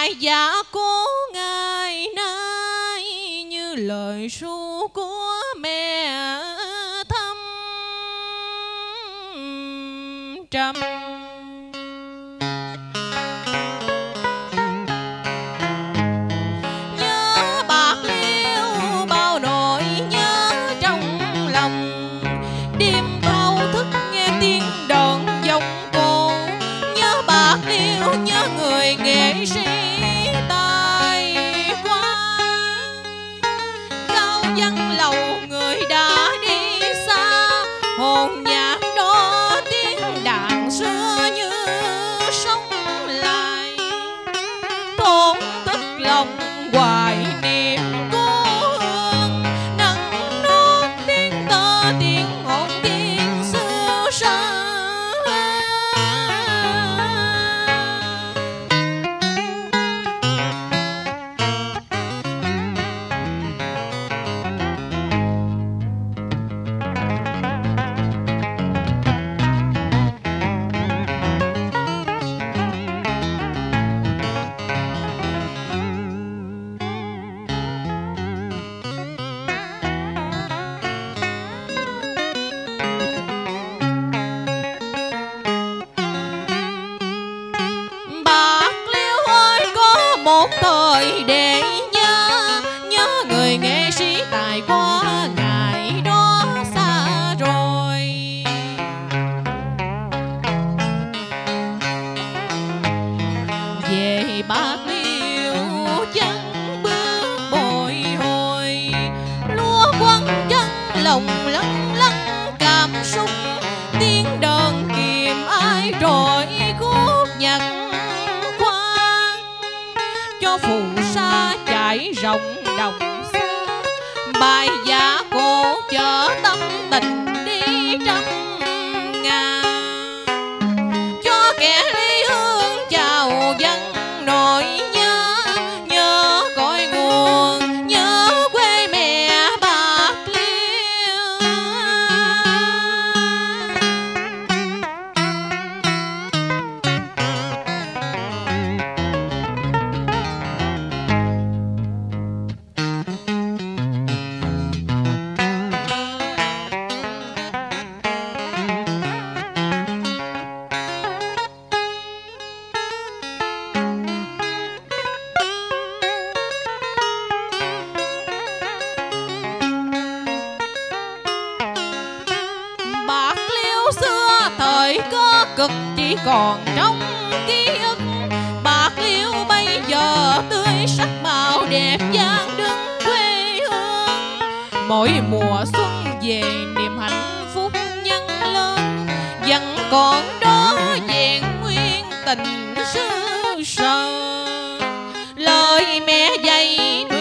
bài dạ cố ngày nay như lời ru của mẹ thăm trăm. Nhớ Bạc Liêu bao nỗi nhớ trong lòng, đêm thâu thức nghe tiếng đờn giọng cô. Nhớ Bạc Liêu nhớ người nghệ sĩ tài qua, cao văn lầu người đã đi xa. Hồn nhạc đó tiếng đàn xưa như sống lại, thổn thức lòng hoài niệm cố hương. Nắng nót tiếng tơ tiếng hồn thiên xưa xa. Một thời để nhớ, nhớ người nghệ sĩ tài qua ngày đó xa rồi. Về Bạc Liêu chân bước bồi hồi, lúa quăng chân lòng lắng lắng cảm xúc. Tiếng đờn kìm ai rồi khúc nhạc cho phù sa chảy rộng đồng xa. Bài dạ cổ chở tâm tình đi trăm ngàn, cho kẻ ly hương chào dân nỗi nhớ. Nhớ cội nguồn, nhớ quê mẹ Bạc Liêu. Bạc Liêu xưa thời cơ cực chỉ còn trong ký ức. Bạc Liêu bây giờ tươi sắc màu đẹp dáng đứng quê hương. Mỗi mùa xuân về niềm hạnh phúc nhân lên, vẫn còn đó vẹn nguyên tình xưa sở. Lời mẹ dạy